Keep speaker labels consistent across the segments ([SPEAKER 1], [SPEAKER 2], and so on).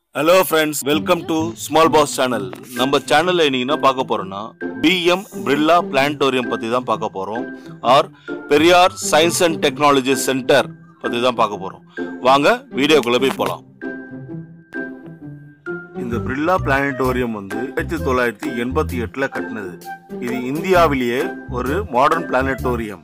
[SPEAKER 1] Hello friends, welcome to Small Boss channel. நம்ம சேனல்ல இன்னைக்கு பார்க்க போறோம்னா BM Birla Planetarium பத்தி தான் பார்க்க போறோம் or Periyar Science and Technology Center பத்தி தான் பார்க்க போறோம். வாங்க வீடியோக்குள்ள போய் போலாம். இந்த Birla Planetarium வந்து 1988ல கட்டினது. இது இந்தியாவிலேயே ஒரு மாடர்ன் பிளானட்டோரியம்.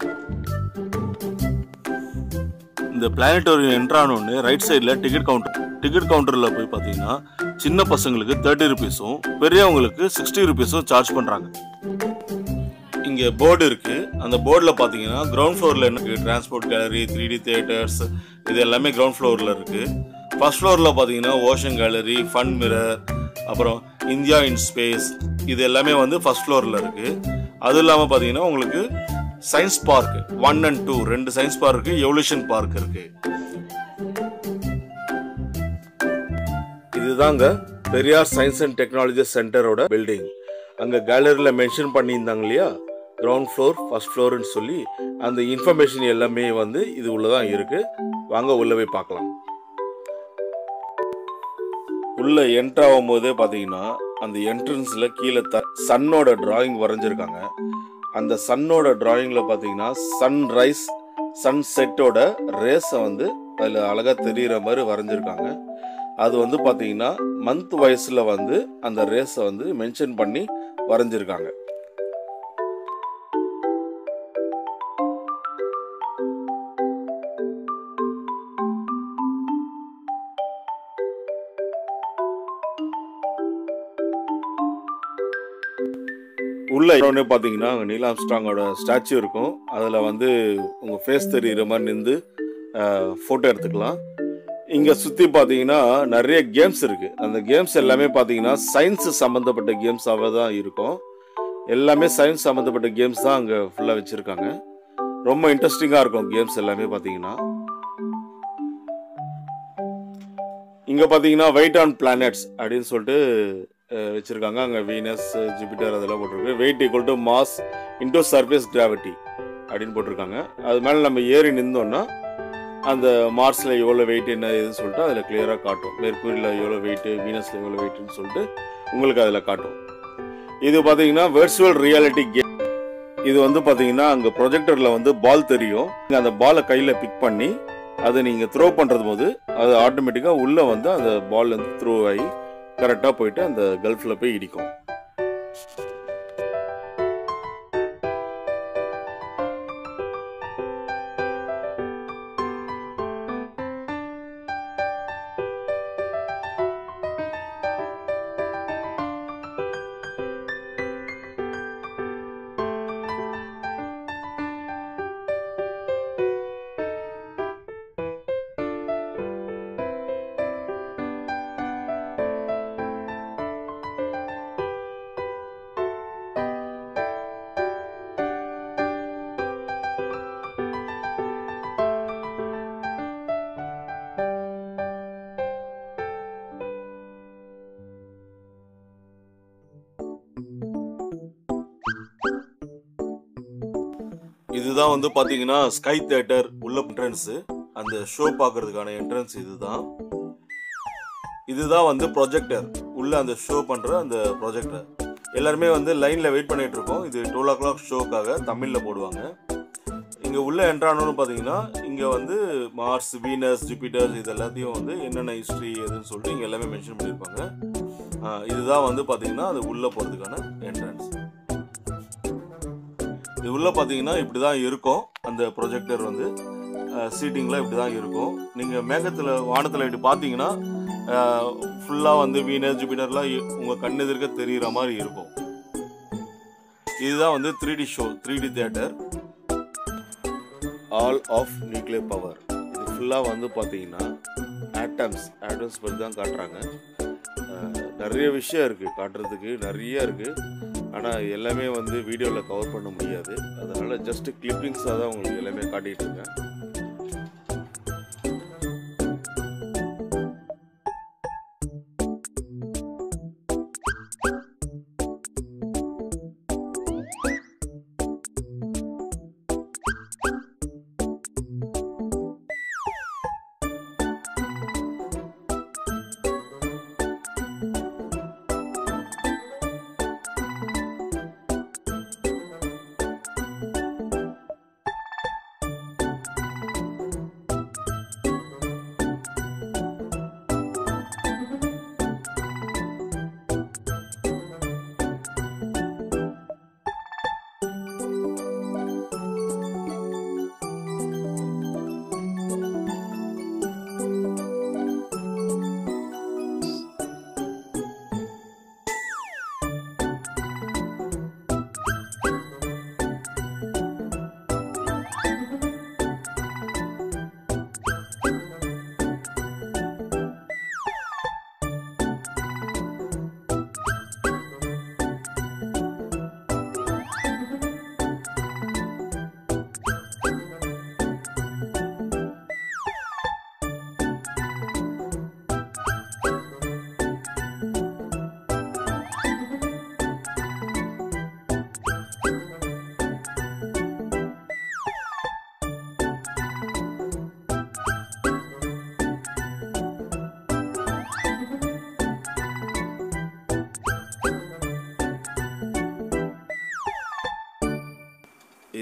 [SPEAKER 1] இந்த பிளானட்டோரியம் என்ட்ரானோன்னு ரைட் சைடில் டிக்கெட் கவுண்டரில் போய் பார்த்தீங்கன்னா சின்ன பசங்களுக்கு 30 ரூபீஸும் பெரியவங்களுக்கு 60 ரூபீஸும் சார்ஜ் பண்ணுறாங்க. இங்கே போர்டு இருக்குது. அந்த போர்டில் பார்த்தீங்கன்னா கிரவுண்ட் ஃப்ளோரில் என்ன இருக்குது, டிரான்ஸ்போர்ட் கேலரி, 3D தியேட்டர்ஸ், இது எல்லாமே கிரவுண்ட் ஃப்ளோரில் இருக்குது. ஃபர்ஸ்ட் ஃப்ளோரில் பார்த்தீங்கன்னா ஓஷன் கேலரி, ஃபன் மிரர், அப்புறம் இந்தியா இன் ஸ்பேஸ், இது எல்லாமே வந்து ஃபர்ஸ்ட் ஃப்ளோரில் இருக்குது. அதுவும் இல்லாமல் பார்த்தீங்கன்னா உங்களுக்கு சயின்ஸ் பார்க் 1 and 2 ரெண்டு சயின்ஸ் பார்க் இருக்கு, எவல்யூஷன் பார்க் இருக்கு. இதுதாங்க பெரியார் சயின்ஸ் அண்ட் டெக்னாலஜி சென்டரோட பில்டிங். அங்க கேலரியில மென்ஷன் பண்ணியிருந்தாங்க இல்லையா, கிரவுண்ட் ஃப்ளோர் ஃபர்ஸ்ட் ஃப்ளோர்னு சொல்லி, அந்த இன்ஃபர்மேஷன் எல்லாமே வந்து இது உள்ளதான் இருக்கு. வாங்க உள்ள போய் பார்க்கலாம். உள்ள என்ட்ரு ஆகும் போதே பாத்தீங்கன்னா அந்த என்ட்ரன்ஸ்ல கீழே சன்னோட டிராயிங் வரைஞ்சிருக்காங்க. அந்த சன்னோட டிராயிங்ல பாத்தீங்கன்னா சன்ரைஸ் சன்செட்டோட ரேஸை வந்து அதில் அழகா தெரிகிற மாதிரி வரைஞ்சிருக்காங்க. அது வந்து பாத்தீங்கன்னா மந்த் வைஸ்ல வந்து அந்த ரேஸை வந்து மென்ஷன் பண்ணி வரைஞ்சிருக்காங்க. உள்ள பார்த்தீங்கன்னா நீல் ஆம்ஸ்ட்ராங்கோட ஸ்டாச்சு இருக்கும். அதில் வந்து உங்கள் ஃபேஸ் தெரிகிற மாதிரி நின்று ஃபோட்டோ எடுத்துக்கலாம். இங்கே சுற்றி பார்த்தீங்கன்னா நிறைய கேம்ஸ் இருக்குது. அந்த கேம்ஸ் எல்லாமே பார்த்தீங்கன்னா சயின்ஸ் சம்மந்தப்பட்ட கேம்ஸாக தான் இருக்கும். எல்லாமே சயின்ஸ் சம்மந்தப்பட்ட கேம்ஸ் தான் அங்கே ஃபுல்லாக வச்சுருக்காங்க. ரொம்ப இன்ட்ரெஸ்டிங்காக இருக்கும் கேம்ஸ் எல்லாமே பார்த்தீங்கன்னா. இங்கே பார்த்தீங்கன்னா வெயிட் ஆன் பிளானட்ஸ் அப்படின்னு சொல்லிட்டு வச்சிருக்காங்க. அங்கே வீனஸ், ஜூபிட்டர் அதெல்லாம் போட்டிருக்கு. Weight equal to mass into surface gravity அப்படின்னு போட்டிருக்காங்க. அது மேலே நம்ம ஏறி நின்றோம்னா அந்த மார்ஸில் எவ்வளோ வெயிட் என்ன இதுன்னு சொல்லிட்டு அதில் கிளியராக காட்டும். மெர்க்குரியில் எவ்வளோ வெயிட்டு, வீனஸில் எவ்வளோ வெயிட்டுன்னு சொல்லிட்டு உங்களுக்கு அதில் காட்டும். இது பார்த்தீங்கன்னா வெர்ச்சுவல் ரியாலிட்டி கேம். இது வந்து பார்த்தீங்கன்னா அங்கே ப்ரொஜெக்டரில் வந்து பால் தெரியும். அந்த பாலை கையில் பிக் பண்ணி அதை நீங்கள் த்ரோ பண்ணுறது போது அது ஆட்டோமேட்டிக்காக உள்ளே வந்து அந்த பால் வந்து த்ரோ ஆகி கரெக்டாக போயிட்டு அந்த கல்ஃபில் போய் இடிக்கும். இதுதான் வந்து பாத்தீங்கன்னா ஸ்கை தியேட்டர் உள்ள என்ட்ரன்ஸ். அந்த ஷோ பார்க்கறதுக்கான என்ட்ரன்ஸ் இதுதான். இதுதான் வந்து ப்ரொஜெக்டர், உள்ள அந்த ஷோ பண்ற அந்த ப்ரொஜெக்டர். எல்லாருமே வந்து லைன்ல வெயிட் பண்ணிட்டு இருக்கோம். இது 12 o'clock ஷோக்காக தமிழ்ல போடுவாங்க. இங்க உள்ள என்ட்ரானோன்னு பாத்தீங்கன்னா இங்க வந்து மார்ஸ், வீனஸ், ஜூபிட்டர் இது எல்லாத்தையும் வந்து என்னென்ன ஹிஸ்டரி எதுன்னு சொல்லிட்டு இங்க எல்லாமே மென்ஷன் பண்ணியிருப்பாங்க. இதுதான் வந்து பாத்தீங்கன்னா அது உள்ள போறதுக்கான என்ட்ரன்ஸ். இது உள்ள பார்த்தீங்கன்னா இப்படி தான் இருக்கும். அந்த ப்ரொஜெக்டர் வந்து சீட்டிங்லாம் இப்படி தான் இருக்கும். நீங்கள் மேகத்தில் வானத்தில் இப்படி பார்த்தீங்கன்னா ஃபுல்லாக வந்து வீனஸ், ஜூபிட்டர்லாம் உங்கள் கண் எதிர்க்க தெரிகிற மாதிரி இருக்கும். இதுதான் வந்து 3D show, 3D theatre, all of nuclear power. இது ஃபுல்லாக வந்து பார்த்தீங்கன்னா ஆட்டம்ஸ் பற்றி தான் காட்டுறாங்க. நிறைய விஷயம் இருக்குது காட்டுறதுக்கு, நிறைய இருக்குது. ஆனால் எல்லாமே வந்து வீடியோவில் கவர் பண்ண முடியாது. அதனால் ஜஸ்ட் கிளிப்பிங்ஸாக தான் உங்களுக்கு எல்லாமே காட்டிகிட்டு இருக்கேன்.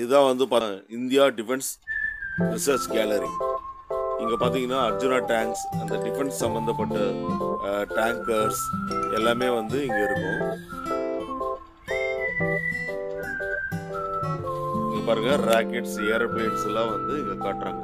[SPEAKER 1] இதுதான் வந்து இந்தியா டிஃபென்ஸ் ரிசர்ச் கேலரி. இங்கே பார்த்தீங்கன்னா அர்ஜுனா டேங்க்ஸ், அந்த டிஃபென்ஸ் சம்மந்தப்பட்ட டேங்கர்ஸ் எல்லாமே வந்து இங்கே இருக்கும். இங்கே பாருங்க, ராக்கெட்ஸ், ஏரோப்ளேன்ஸ் எல்லாம் வந்து இங்கே காட்டுறாங்க.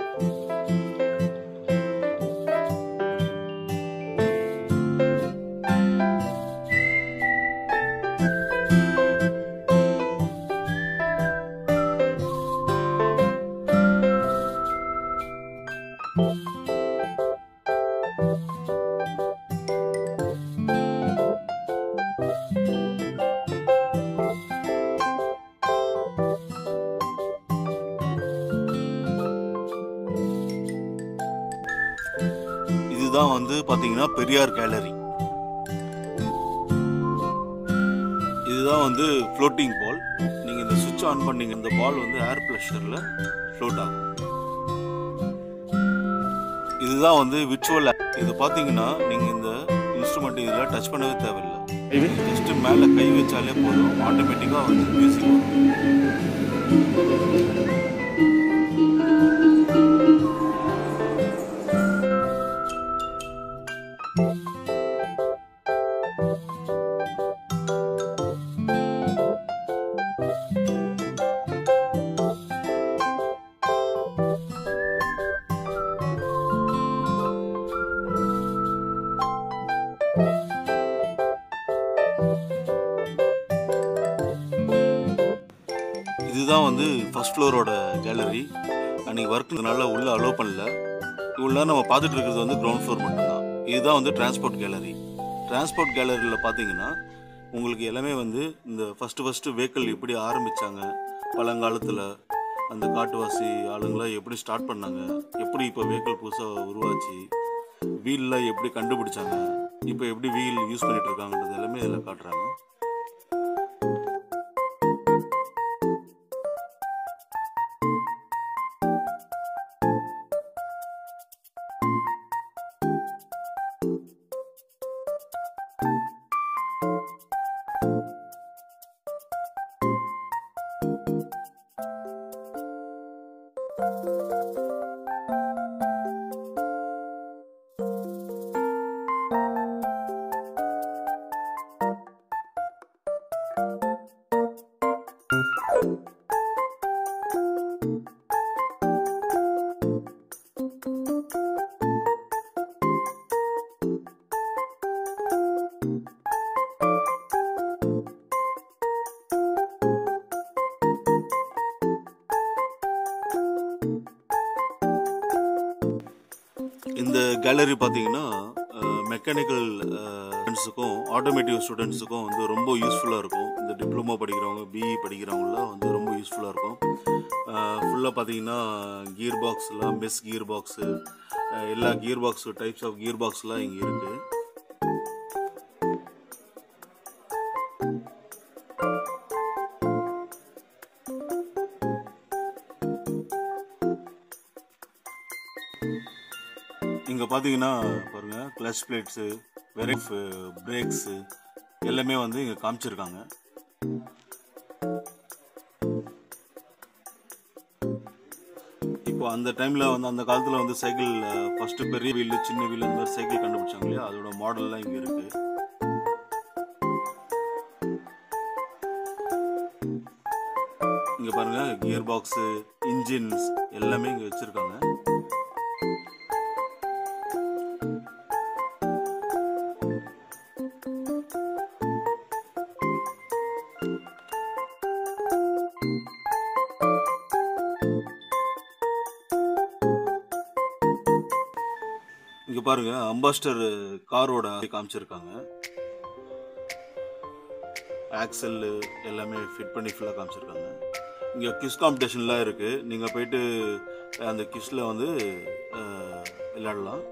[SPEAKER 1] இதுதான் வந்து பாத்தீங்கன்னா பெரியார் கேலரி. இதுதான் வந்து ஃப்ளோட்டிங் பால். நீங்க இந்த சுவிட்ச் ஆன் பண்ணீங்க, இந்த பால் வந்து ஏர் பிரஷர்ல ஃப்ளோட் ஆகும். இதுதான் வந்து விர்ச்சுவல். இது பாத்தீங்கன்னா நீங்க இந்த இன்ஸ்ட்ருமெண்ட் இதுல டச் பண்ணவே தேவையில்லை. ஜஸ்ட் மேல கை வச்சாலே போதும், ஆட்டோமேட்டிக்கா வந்து மியூசிக் வரும். இதுதான் வந்து ஃபர்ஸ்ட் ஃப்ளோரோட கேலரி. அன்றைக்கி ஒர்க்குனால உள்ளே அலோவ் பண்ணல. இவ்வளோ நம்ம பார்த்துட்டு இருக்கிறது வந்து கிரவுண்ட் ஃப்ளோர் மட்டும்தான். இதுதான் வந்து டிரான்ஸ்போர்ட் கேலரி. டிரான்ஸ்போர்ட் கேலரியில் பார்த்தீங்கன்னா உங்களுக்கு எல்லாமே வந்து இந்த ஃபஸ்ட்டு வெஹிக்கிள் எப்படி ஆரம்பித்தாங்க, பழங்காலத்தில் அந்த காட்டுவாசி ஆளுங்களாம் எப்படி ஸ்டார்ட் பண்ணாங்க, எப்படி இப்போ வெஹிக்கிள் புதுசாக உருவாச்சு, வீல்லாம் எப்படி கண்டுபிடிச்சாங்க, இப்போ எப்படி வீல் யூஸ் பண்ணிட்டு இருக்காங்கன்றது எல்லாமே இதில் காட்டுறாங்க. இந்த கேலரி பார்த்தீங்கன்னா மெக்கானிக்கல் ஸ்டூடெண்ட்ஸுக்கும் ஆட்டோமேட்டிவ் ஸ்டூடெண்ட்ஸுக்கும் வந்து ரொம்ப யூஸ்ஃபுல்லாக இருக்கும். இந்த டிப்ளமோ படிக்கிறவங்க, பிஇ படிக்கிறவங்களாம் வந்து ரொம்ப யூஸ்ஃபுல்லாக இருக்கும். ஃபுல்லாக பார்த்தீங்கன்னா கியர் பாக்ஸ்லாம், பெஸ் கியர் பாக்ஸு, எல்லா gear box types of gear பாக்ஸ்லாம் இங்கே இருக்குது. இங்கே பார்த்தீங்கன்னா பாருங்கள், கிளச் பிளேட்ஸு, வெரைஃப், பிரேக்ஸு எல்லாமே வந்து இங்கே காமிச்சிருக்காங்க. இப்போ அந்த டைமில் வந்து அந்த காலத்தில் வந்து சைக்கிள் ஃபஸ்ட்டு பெரிய வீலு, சின்ன வீலு, இந்த மாதிரி சைக்கிள் கண்டுபிடிச்சாங்க இல்லையா, அதோட மாடல்லாம் இங்கே இருக்குது. இங்கே பாருங்கள், கியர் பாக்ஸு, இன்ஜின்ஸ் எல்லாமே இங்கே வச்சுருக்காங்க. இங்கே பாருங்க, அம்பாஸ்டர் காரோட காமிச்சிருக்காங்க. ஆக்சல் எல்லாமே ஃபிட் பண்ணி ஃபுல்லாக காமிச்சிருக்காங்க. இங்கே கிஸ் காம்படிஷன்லாம் இருக்குது. நீங்கள் போயிட்டு அந்த கிஸ்ல வந்து விளையாடலாம்.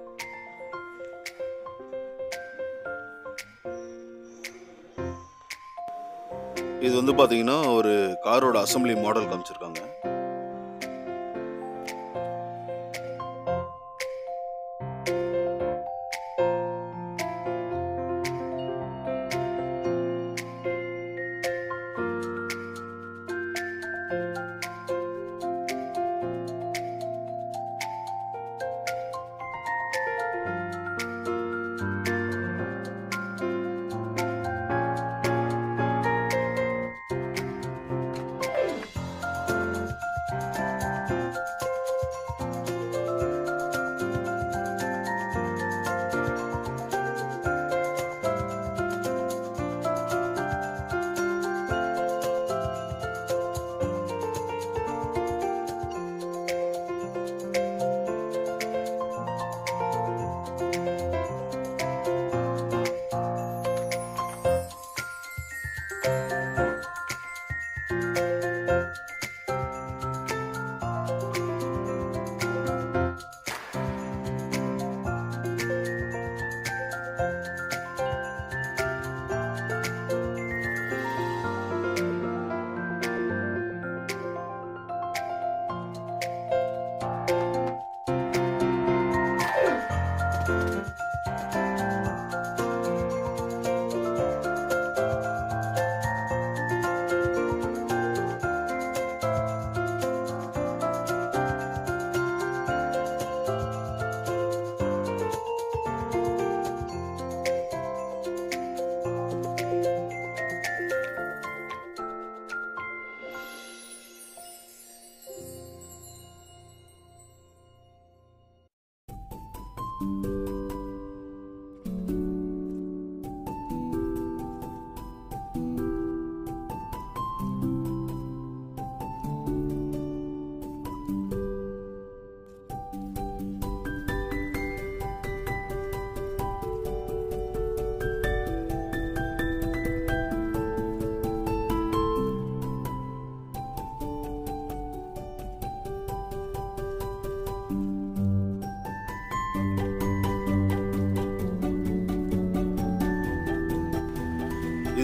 [SPEAKER 1] இது வந்து பார்த்தீங்கன்னா ஒரு காரோட அசம்பிளி மாடல் காமிச்சிருக்காங்க.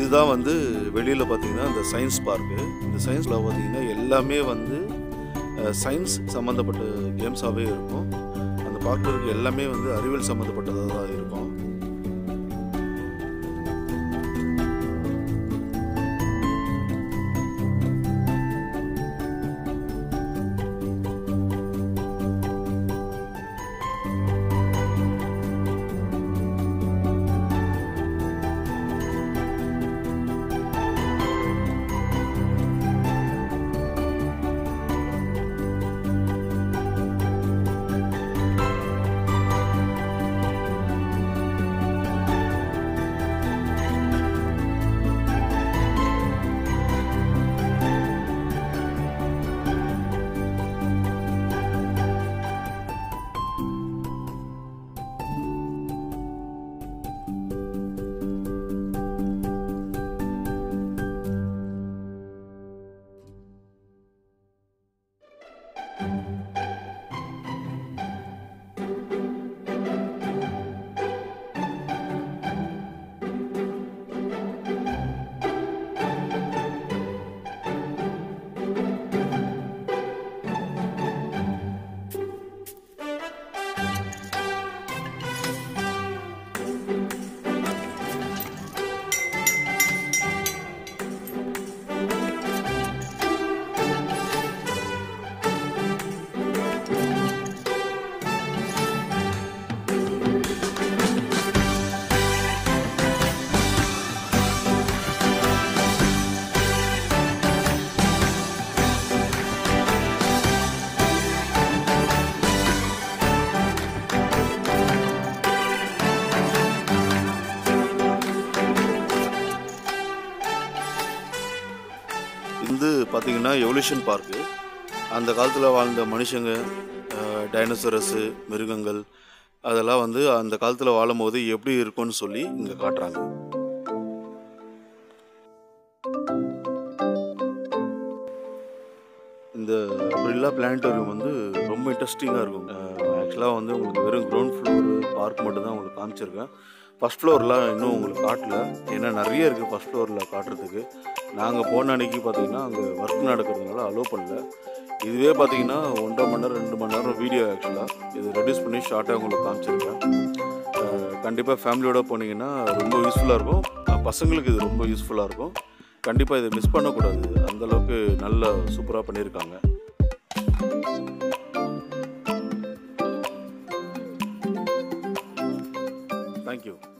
[SPEAKER 1] இதுதான் வந்து வெளியில் பார்த்தீங்கன்னா இந்த சயின்ஸ் பார்க்கு. இந்த சயின்ஸில் பார்த்தீங்கன்னா எல்லாமே வந்து சயின்ஸ் சம்மந்தப்பட்ட கேம்ஸாகவே இருக்கும். அந்த பார்க்கில் இருக்க எல்லாமே வந்து அறிவியல் சம்மந்தப்பட்டதாக தான் இருக்கும். இது பார்த்தீங்கன்னா எவல்யூஷன் பார்க்கு. அந்த காலத்தில் வாழ்ந்த மனுஷங்க, டைனோசரஸு, மிருகங்கள் அதெல்லாம் வந்து அந்த காலத்தில் வாழும் போது எப்படி இருக்கும்னு சொல்லி இங்கே காட்டுறாங்க. இந்த பிர்லா பிளானட்டோரியம் வந்து ரொம்ப இன்ட்ரெஸ்டிங்காக இருக்கும். ஆக்சுவலாக வந்து உங்களுக்கு வெறும் கிரவுண்ட் ஃப்ளோரு பார்க் மட்டும் தான் உங்களுக்கு காமிச்சிருக்கேன். ஃபஸ்ட் ஃப்ளோர்லாம் இன்னும் உங்களுக்கு காட்டல, ஏன்னா நிறைய இருக்குது ஃபஸ்ட் ஃப்ளோரில் காட்டுறதுக்கு. நாங்கள் போன அன்றைக்கி பார்த்தீங்கன்னா அங்கே ஒர்க் நடக்கிறதுனால அலோவ் பண்ணல. இதுவே பார்த்தீங்கன்னா 1.5 மணி நேரம் 2 மணி நேரம் வீடியோ. ஆக்சுவலாக இது ரெடியூஸ் பண்ணி ஷார்ட்டாக உங்களுக்கு காமிச்சிருக்கேன். கண்டிப்பாக ஃபேமிலியோடு போனீங்கன்னா ரொம்ப யூஸ்ஃபுல்லாக இருக்கும். பசங்களுக்கு இது ரொம்ப யூஸ்ஃபுல்லாக இருக்கும். கண்டிப்பாக இதை மிஸ் பண்ணக்கூடாது. அந்தளவுக்கு நல்லா சூப்பராக பண்ணியிருக்காங்க. தேங்க்யூ.